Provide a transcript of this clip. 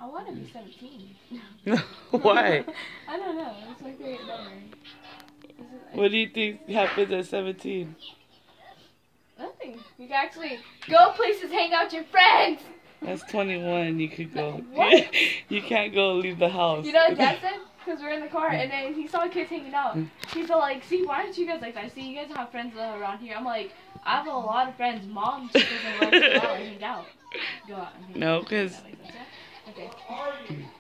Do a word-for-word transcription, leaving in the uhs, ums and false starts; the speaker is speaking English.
I want to be seventeen. Why? I don't know. It's my favorite number. What do you think happens at seventeen? Nothing. You can actually go places, hang out with your friends. That's twenty-one. You could go. What? You can't go leave the house. You know what Dad said? Because we're in the car, and then he saw kids hanging out. He's all like, see, why aren't you guys like that? See, you guys have friends uh, around here. I'm like, I have a lot of friends. Mom just doesn't let us go out and hang out. Go out and hang No, out. because... Okay.